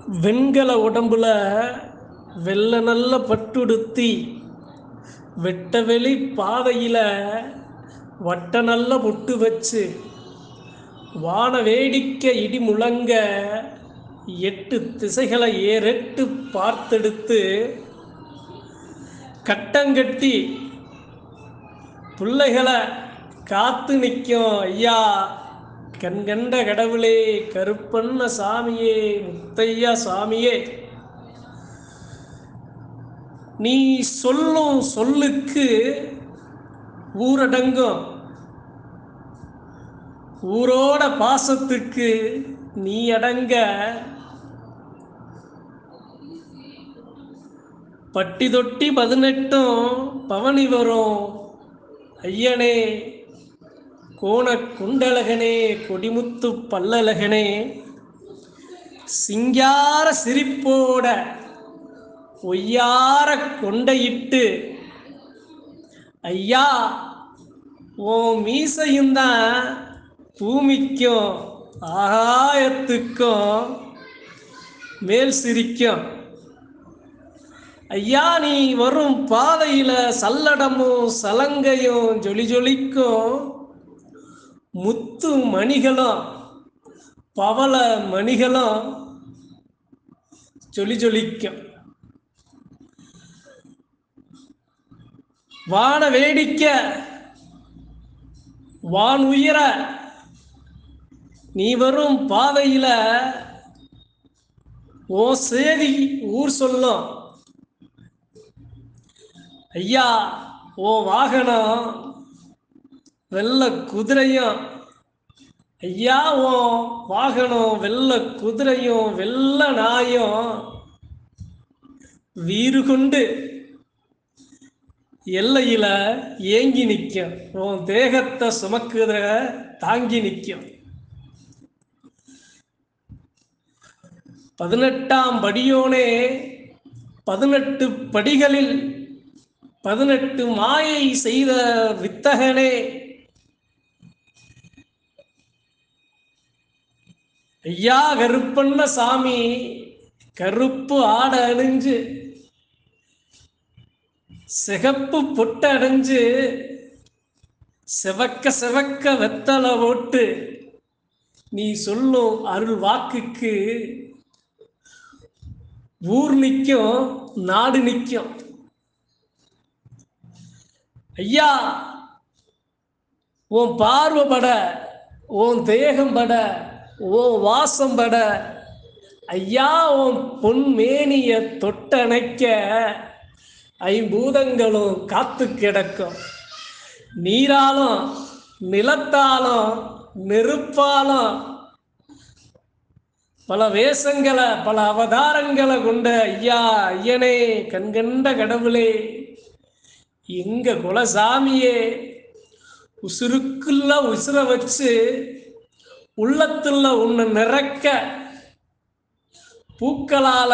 வெண்கல உடம்புல வெள்ளை நல்ல பட்டுடுத்தி வெட்ட வெளி பாதையில் வட்ட நல்ல பொட்டு வச்சு வான வேடிக்கை இடி முழங்க 8 திசைகளை ஏறெட்டு பார்த்தெடுத்து கட்டங்கட்டி பிள்ளைகளை காத்து நிற்கும் ஐயா கண்கண்ட கடவுளே கருப்பண்ண சாமியே முத்தையா சாமியே. நீ சொல்லும் சொல்லுக்கு ஊரடங்கும், ஊரோட பாசத்துக்கு நீ அடங்க. பட்டி தொட்டி 18 பவனி வரும் ஐயனே கோண குண்டலகனே கொடிமுத்து பல்லழகனே. சிங்கார சிரிப்போட ஒய்யார கொண்டையிட்டு ஐயா ஓ மீசையும் தான் பூமிக்கும் ஆகாயத்துக்கும் மேல் சிரிக்கும். ஐயா நீ வரும் பாதையில் சல்லடமும் சலங்கையும் ஜொலி ஜொலிக்கும். முத்து மணிகளும் பவள மணிகளும் ஜொலி ஜொலிக்கும். வான வேடிக்கை வான் உயர நீ வரும் பாதையில் ஓ சேதி ஊர் சொல்லும். ஐயா ஓ வாகனம் வெள்ள குதிரையும், ஐயா ஓ வாகனம் வெள்ள குதிரையும் வெள்ள நாயும் வீறு கொண்டு எல்லையில ஏங்கி நிற்கும். உன் தேகத்தை சுமக்குற தாங்கி நிற்கும். 18ஆம் படியோனே 18 படிகளில் 18 மாயை செய்த வித்தகனே. ஐயா கருப்பண்ண சாமி கருப்பு ஆடை அணிஞ்சு சிகப்பு பொட்டை அடைஞ்சு செவக்க செவக்க வெத்தலை ஓட்டு நீ சொல்லும் அருள் வாக்குக்கு ஊர் நிற்கும் நாடு நிற்கும். ஐயா உன் பார்வை பட உன் தேகம் பட உன் வாசம் பட ஐயா உன் பொன்மேனிய தொட்டணைக்க ஐம்பூதங்களும் காத்து கிடக்கும். நீராலும் நிலத்தாலும் நெருப்பாலும் பல வேஷங்களை பல அவதாரங்களை கொண்ட ஐயா ஐயனே கண்கண்ட கடவுளே எங்க குலசாமியே. உசுருக்குள்ள உசுர வச்சு உள்ளத்துல உன்னை நிறக்க பூக்களால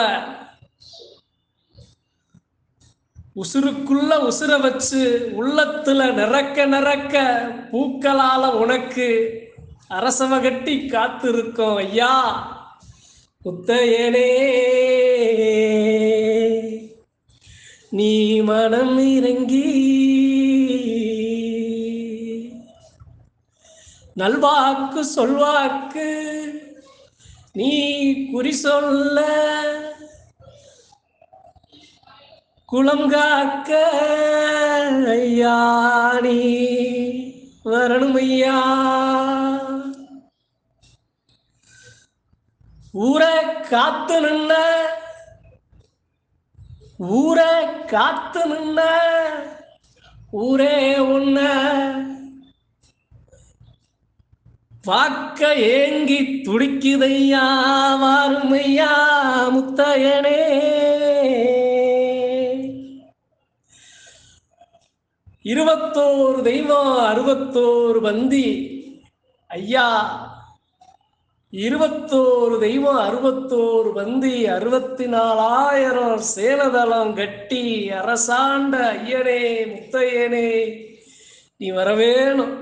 உசுருக்குள்ள உசுர வச்சு உள்ளத்துல நிறக்க நிறக்க பூக்களால உனக்கு அரசவ கட்டி காத்திருக்கோம் ஐயா முத்தையனே. நீ மனம் இறங்கி நல்வாக்கு சொல்வாக்கு நீ குறி சொல்ல குளம் காக்க ஐயா நீ வரணும் ஐயா. ஊரை காத்து நின்ன ஊரை காத்து நின்ன ஊரே உன்ன பார்க்க ஏங்கி துடிக்குதையா வாருமையா முத்தையனே. 21 தெய்வம் 61 பந்தி ஐயா. 21 தெய்வம் 61 பந்தி 64,000 சேனதளம் கட்டி அரசாண்ட ஐயனே முத்தையனே நீ வரவேணும்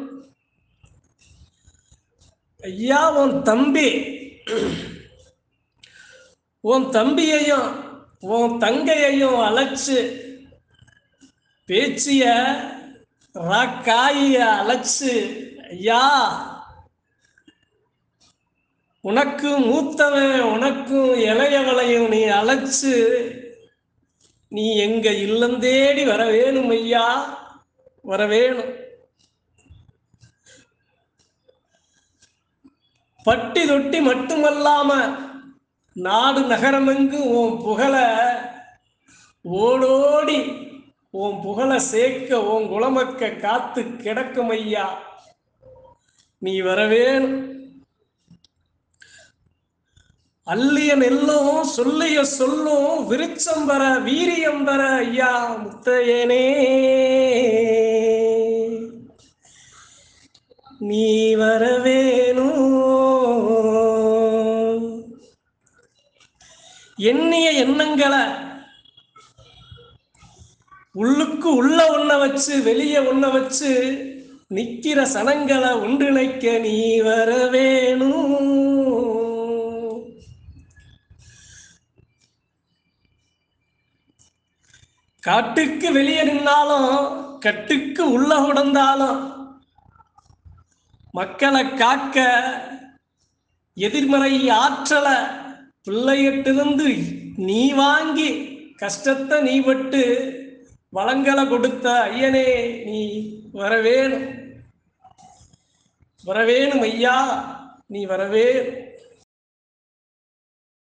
ஐயா. உன் தம்பி உன் தம்பியையும் உன் தங்கையையும் அழைச்சு பேச்சிய ராக்காய அழைச்சு, ஐயா உனக்கு மூத்தவன் உனக்கும் இளையவளையும் நீ அழைச்சு நீ எங்க இல்லம் தேடி வர வேணும் ஐயா, வர வேணும். பட்டி தொட்டி மட்டுமல்லாம நாடு நகரமெங்கு உன் புகழ ஓடோடி உன் புகழ சேர்க்க உன் குலமக்க காத்து கிடக்கும் ஐயா, நீ வர வேணும். அள்ளிய நெல்லும் சொல்லிய சொல்லும் விருச்சம் வர வீரியம் வர ஐயா முத்தையனே, நீ வர வேணும். எண்ணிய எண்ணங்களை உள்ளுக்கு உள்ள ஒன்ன வச்சு வெளியே ஒன்ன வச்சு நிக்கிற சனங்களை ஒன்றிணைக்க நீ வர வேணும். காட்டுக்கு வெளியே நின்னாலும் கட்டுக்கு உள்ள உடந்தாலும் மக்களை காக்க எதிர்மறை ஆற்றலை பிள்ளையிட்டிருந்து நீ வாங்கி கஷ்டத்தை நீ பட்டு வளங்களை கொடுத்த ஐயனே, நீ வரவேணும், வரவேணும் ஐயா, நீ வரவேணும்.